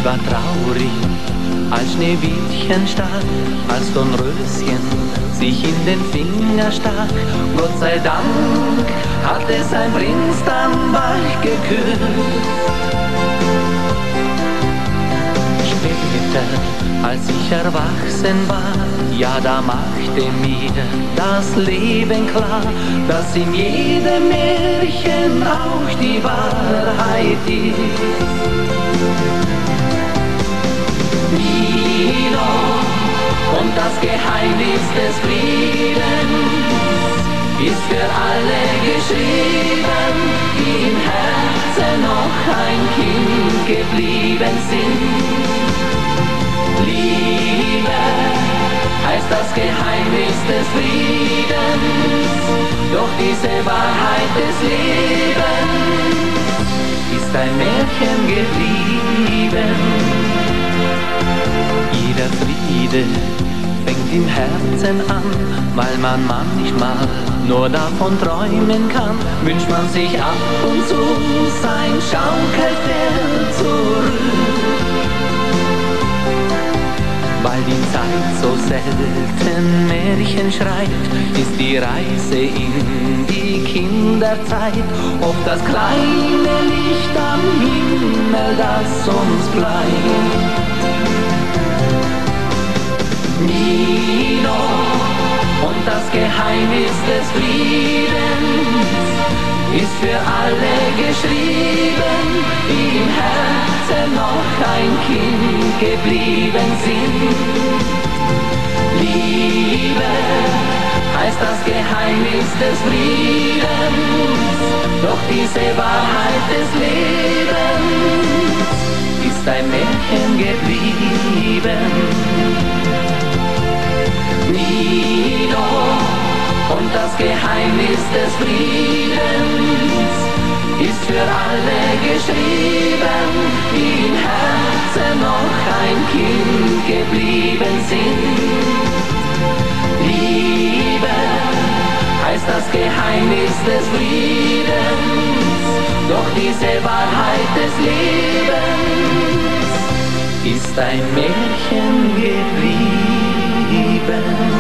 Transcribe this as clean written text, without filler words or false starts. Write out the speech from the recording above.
war traurig, als Schneewittchen starb, als Dornröschen sich in den Finger stach. Gott sei Dank hat es ein Prinz dann bald geküsst. Später, als ich erwachsen war, ja, da machte mir das Leben klar, dass in jedem Märchen auch die Wahrheit ist. Nino und das Geheimnis des Friedens ist für alle geschrieben, die im Herzen noch ein Kind geblieben sind. Liebe heißt das Geheimnis des Friedens, doch diese Wahrheit des Lebens ist ein Märchen geblieben. Jeder Friede fängt im Herzen an, weil man manchmal nur davon träumen kann, wünscht man sich ab und zu sein Schaukelpferd zurück. Weil die Zeit so selten Märchen schreibt, ist die Reise in die Kinderzeit oft das kleine Licht am Himmel, das uns bleibt. Nino und das Geheimnis des Friedens ist für alle geschrieben, die im Herzen noch ein Kind geblieben sind. Liebe heißt das Geheimnis des Friedens, doch diese Wahrheit des Lebens ist ein Märchen geblieben. Nino und das Geheimnis des Friedens ist für alle geschrieben, die im Herzen noch ein Kind geblieben sind. Liebe heißt das Geheimnis des Friedens, doch diese Wahrheit des Lebens ist ein Märchen geblieben.